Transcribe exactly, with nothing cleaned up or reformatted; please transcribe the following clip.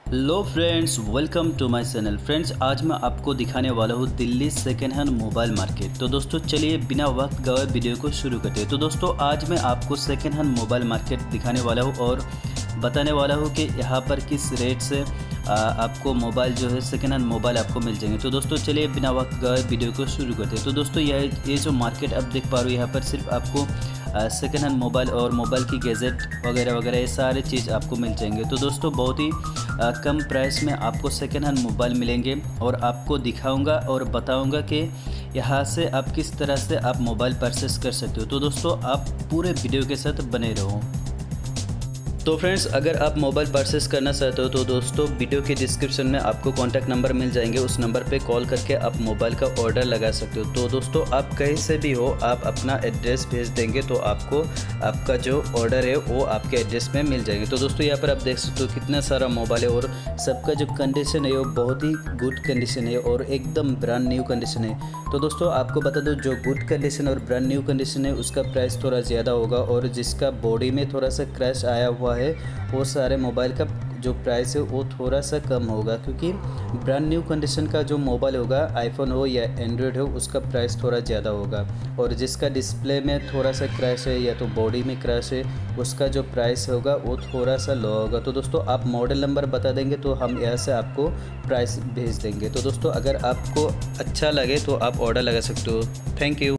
Hello friends, welcome to my channel. Friends, आज मैं आपको दिखाने वाला हूँ Delhi second hand mobile market. तो दोस्तों चलिए बिना वक्त गवाए वीडियो को शुरू करते हैं। तो दोस्तों आज मैं आपको सेकेंड हैंड मोबाइल मार्केट दिखाने वाला हूँ और बताने वाला हूँ कि यहाँ पर किस रेट से आ, आपको मोबाइल जो है सेकेंड हैंड मोबाइल आपको मिल जाएंगे। तो दोस्तों चलिए बिना वक्त गवाए वीडियो को शुरू करते हैं। तो दोस्तों यह ये जो मार्केट आप देख पा रहे हो, यहाँ पर सिर्फ आपको सेकेंड हैंड मोबाइल और मोबाइल की गैजेट वगैरह वगैरह ये सारे चीज़ आपको मिल जाएंगे। तो दोस्तों बहुत ही आ, कम प्राइस में आपको सेकेंड हैंड मोबाइल मिलेंगे और आपको दिखाऊंगा और बताऊंगा कि यहाँ से आप किस तरह से आप मोबाइल परचेस कर सकते हो। तो दोस्तों आप पूरे वीडियो के साथ बने रहो। तो फ्रेंड्स, अगर आप मोबाइल परचेस करना चाहते हो तो दोस्तों वीडियो के डिस्क्रिप्शन में आपको कॉन्टैक्ट नंबर मिल जाएंगे। उस नंबर पे कॉल करके आप मोबाइल का ऑर्डर लगा सकते हो। तो दोस्तों आप कहीं से भी हो, आप अपना एड्रेस भेज देंगे तो आपको आपका जो ऑर्डर है वो आपके एड्रेस में मिल जाएंगे। तो दोस्तों यहाँ पर आप देख सकते हो कितना सारा मोबाइल है और सबका जो कंडीशन है वो बहुत ही गुड कंडीशन है और एकदम ब्रांड न्यू कंडीशन है। तो दोस्तों आपको बता दो, जो गुड कंडीशन और ब्रांड न्यू कंडीशन है उसका प्राइस थोड़ा ज़्यादा होगा और जिसका बॉडी में थोड़ा सा क्रैश आया हुआ है वो सारे मोबाइल का जो प्राइस है वो थोड़ा सा कम होगा, क्योंकि ब्रांड न्यू कंडीशन का जो मोबाइल होगा, आईफोन हो या एंड्रॉयड हो, उसका प्राइस थोड़ा ज़्यादा होगा और जिसका डिस्प्ले में थोड़ा सा क्रैश है या तो बॉडी में क्रैश है उसका जो प्राइस होगा वो थोड़ा सा लो होगा। तो दोस्तों आप मॉडल नंबर बता देंगे तो हम यहाँ से आपको प्राइस भेज देंगे। तो दोस्तों अगर आपको अच्छा लगे तो आप ऑर्डर लगा सकते हो। Thank you.